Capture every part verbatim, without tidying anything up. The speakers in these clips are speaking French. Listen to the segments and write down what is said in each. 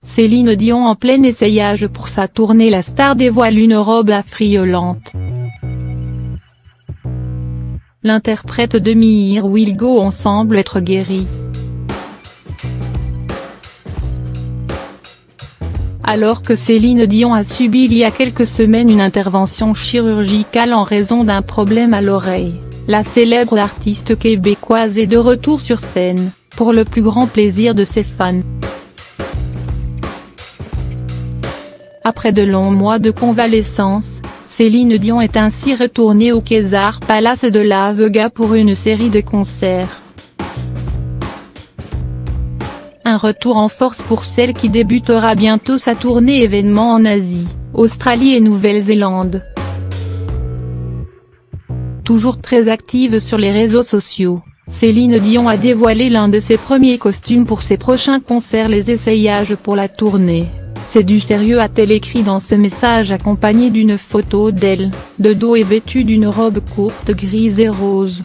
Céline Dion en plein essayage pour sa tournée. La star dévoile une robe affriolante. L'interprète de Me Here We'll Go en semble être guérie. Alors que Céline Dion a subi il y a quelques semaines une intervention chirurgicale en raison d'un problème à l'oreille, la célèbre artiste québécoise est de retour sur scène, pour le plus grand plaisir de ses fans. Après de longs mois de convalescence, Céline Dion est ainsi retournée au Caesars Palace de La Vega pour une série de concerts. Un retour en force pour celle qui débutera bientôt sa tournée événement en Asie, Australie et Nouvelle-Zélande. Toujours très active sur les réseaux sociaux, Céline Dion a dévoilé l'un de ses premiers costumes pour ses prochains concerts. Les essayages pour la tournée. C'est du sérieux, a-t-elle écrit dans ce message accompagné d'une photo d'elle, de dos et vêtue d'une robe courte grise et rose.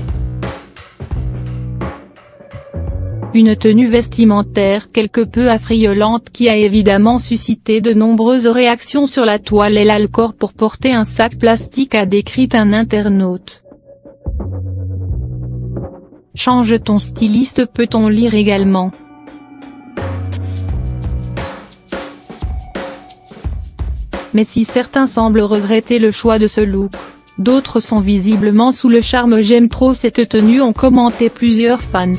Une tenue vestimentaire quelque peu affriolante qui a évidemment suscité de nombreuses réactions sur la toile. Elle a le corps pour porter un sac plastique, a décrit un internaute. Change ton styliste, peut-on lire également. Mais si certains semblent regretter le choix de ce look, d'autres sont visiblement sous le charme. J'aime trop cette tenue, ont commenté plusieurs fans.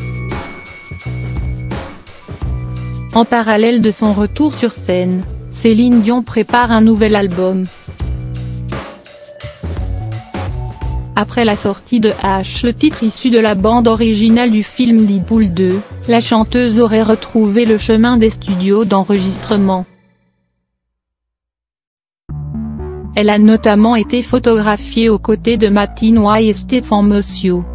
En parallèle de son retour sur scène, Céline Dion prépare un nouvel album. Après la sortie de H, le titre issu de la bande originale du film Deadpool deux, la chanteuse aurait retrouvé le chemin des studios d'enregistrement. Elle a notamment été photographiée aux côtés de Matty Noy et Stéphane Mossio.